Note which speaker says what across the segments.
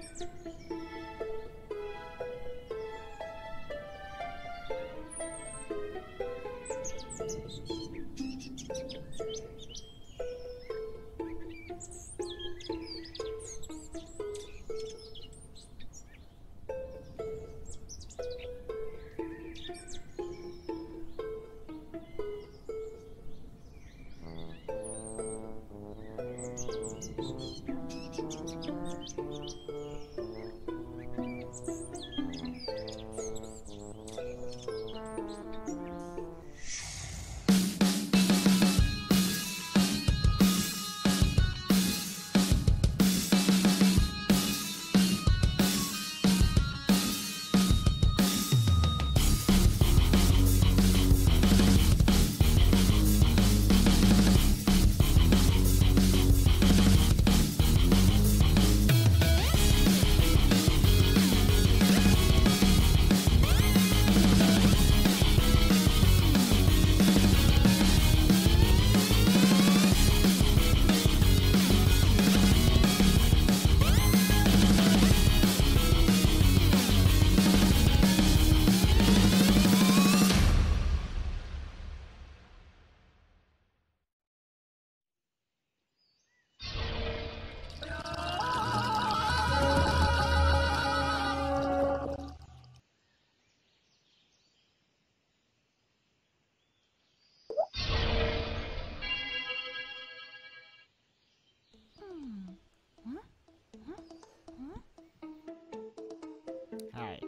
Speaker 1: Hi.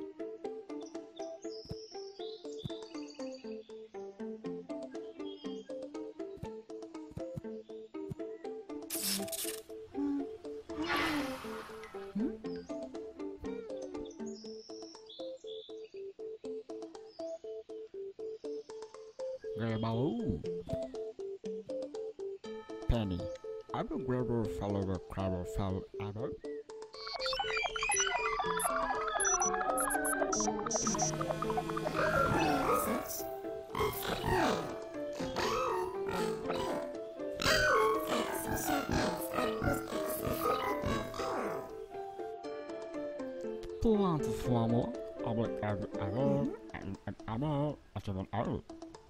Speaker 1: Grabble. Penny. I will grab a fellow crabber fellow abber. Plant of formal, aber and ammo, after an hour.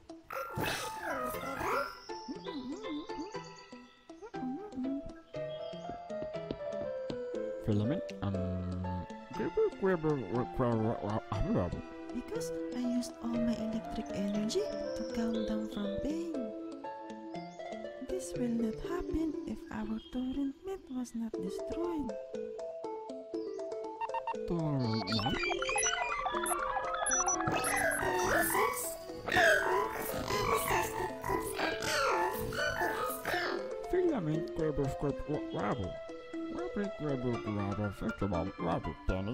Speaker 1: Filament,
Speaker 2: Because I used all my electric energy to calm down from pain. This will not happen if our torrent map was not destroyed.
Speaker 1: Filament grabber script rabble. Rabbit grabber festival rabble penny.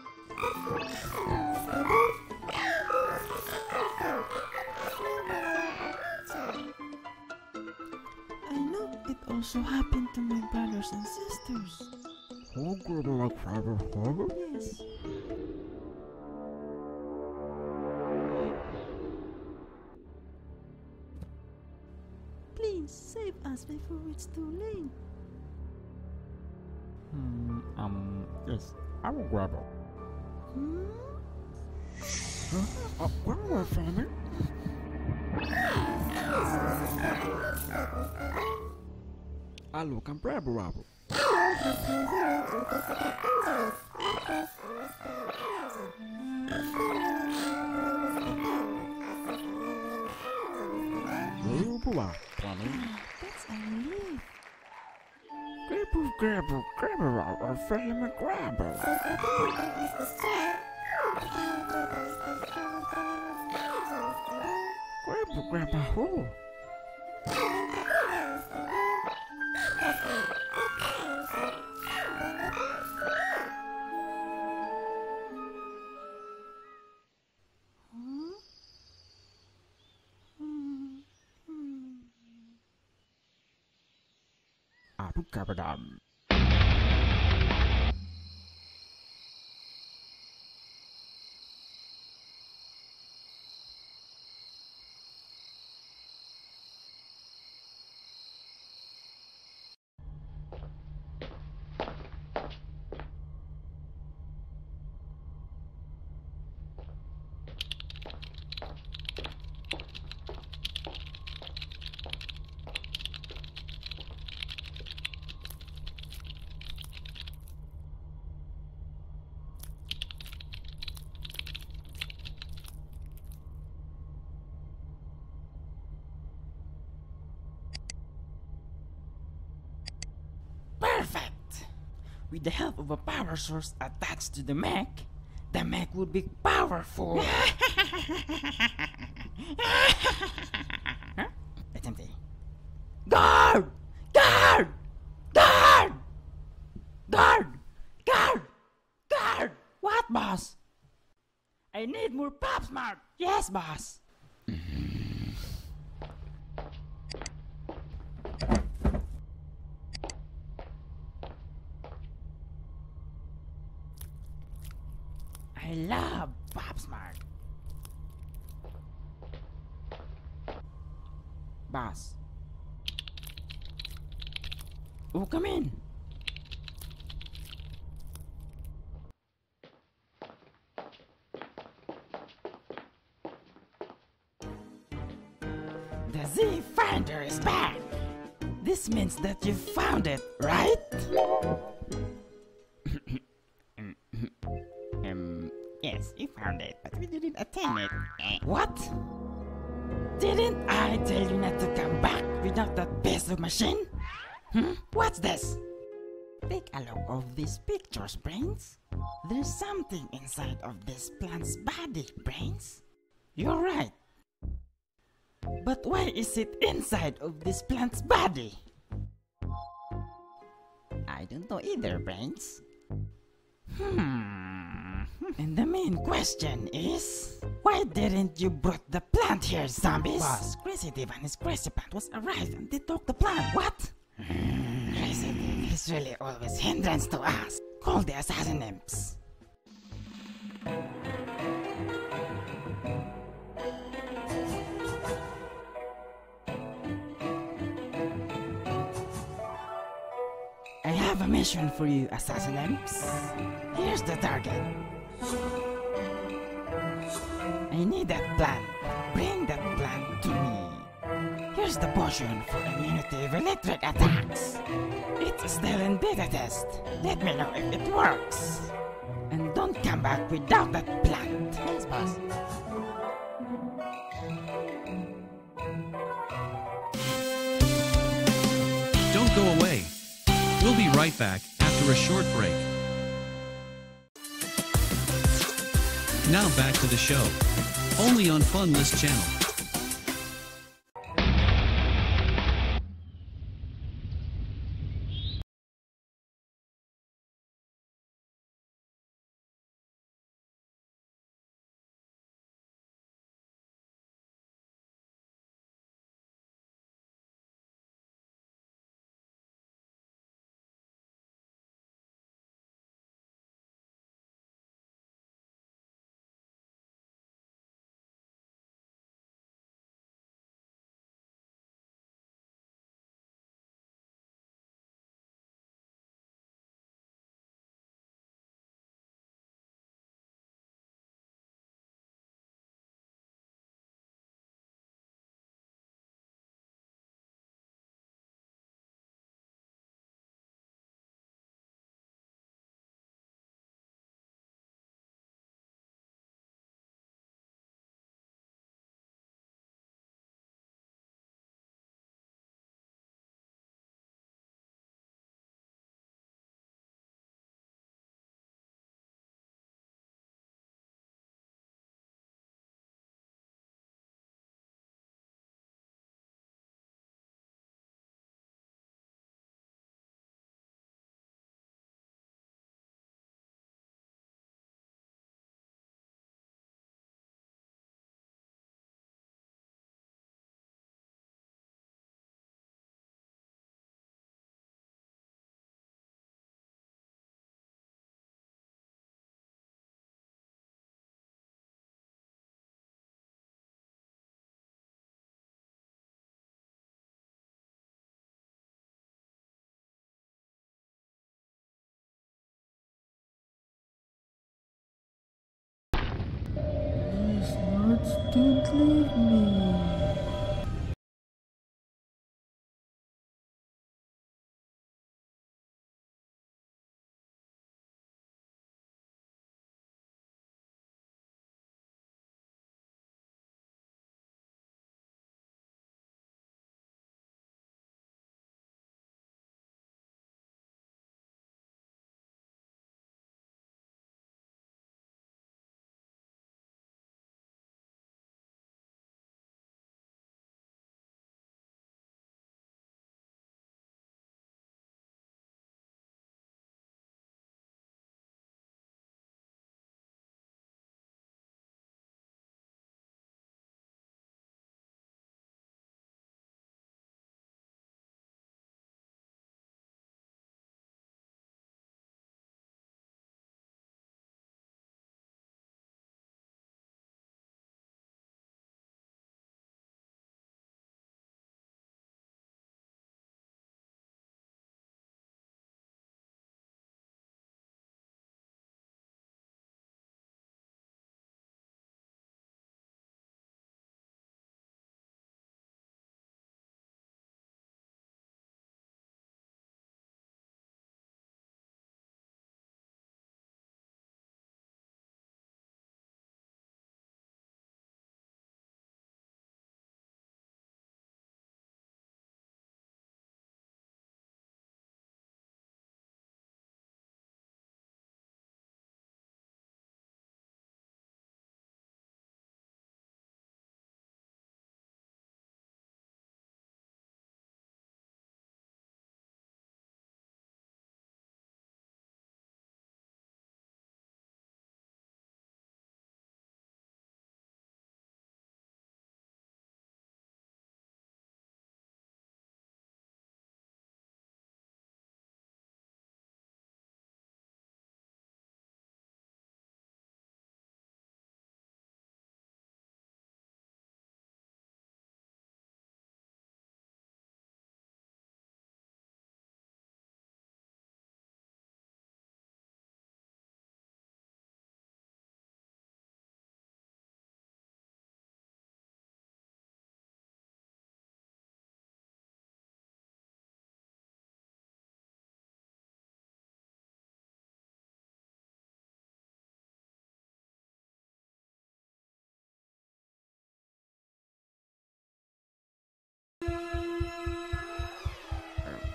Speaker 2: I know it also happened to my brothers and sisters.
Speaker 1: Who grabber like grabber harbor?
Speaker 2: Yes. Please save us before it's too late.
Speaker 1: Yes, I will grab it. Where are we, filament? I look and grab a rabble.
Speaker 2: That's a relief.
Speaker 1: Grabber, filament grabber. Grabber, who? Abu Kabadam.
Speaker 3: With the help of a power source attached to the mech would be powerful. Huh? It's empty. Guard! Guard! Guard! Guard! Guard! Guard! What, boss? I need more pop smart. Yes, boss. I love pop smart. Boss. Oh, come in. The Z Finder is back. This means that you found it, right? Yes, you found it, but we didn't attain it. What? Didn't I tell you not to come back without that piece of machine? What's this? Take a look of these pictures, Brains. There's something inside of this plant's body, Brains. You're right. But why is it inside of this plant's body? I don't know either, Brains. And the main question is, why didn't you brought the plant here, zombies? Boss, Crazy Dave and his crazy plant was arrived and they took the plant. What? Crazy Dave is really always hindrance to us. Call the assassin imps. I have a mission for you, assassin imps. Here's the target. I need that plant. Bring that plant to me. Here's the potion for immunity of electric attacks. It's still in beta test. Let me know if it works. And don't come back without that plant. Thanks, boss.
Speaker 4: Don't go away. We'll be right back after a short break. Now back to the show. Only on Funlist Channel.
Speaker 2: Please, Lords, don't leave me.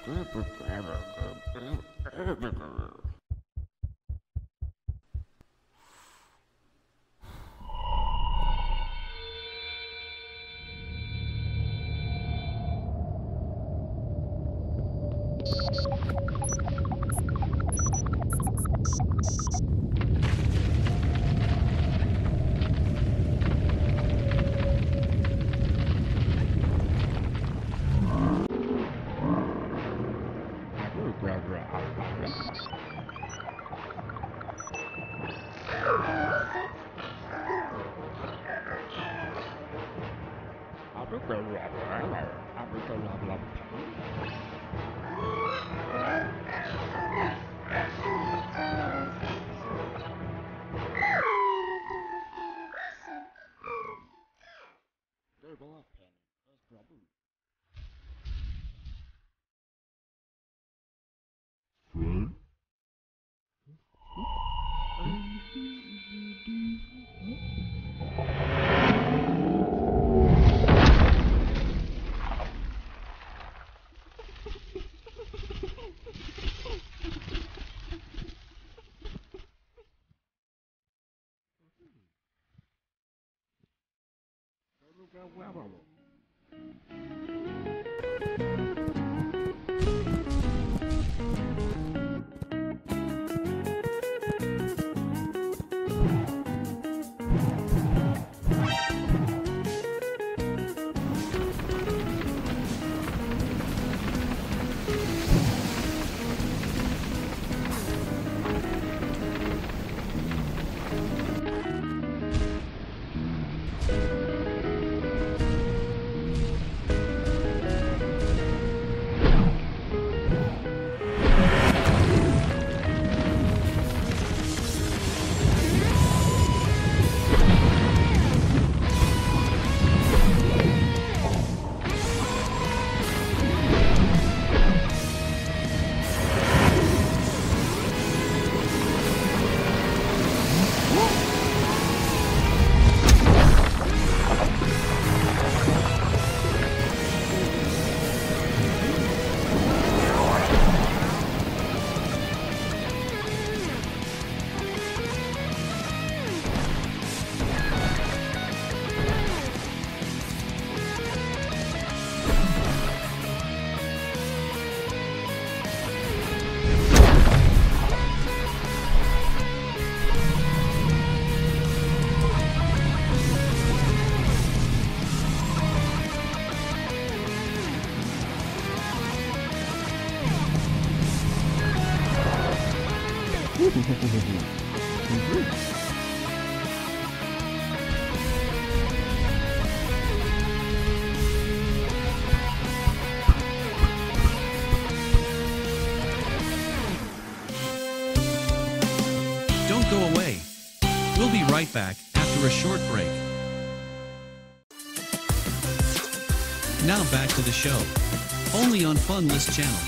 Speaker 4: Don't go away. We'll be right back after a short break. Now back to the show. Only on Funlist Channel.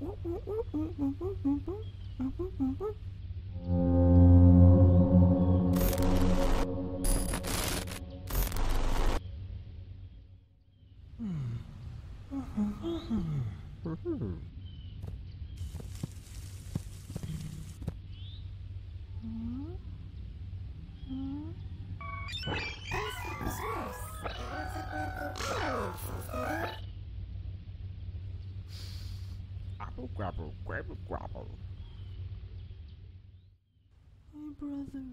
Speaker 1: Grabble, grabble, grabble, grabble.
Speaker 2: My brother.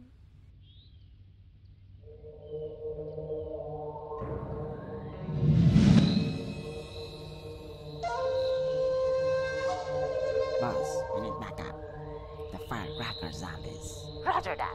Speaker 3: Boss, we need backup. The firecracker zombies. Roger that.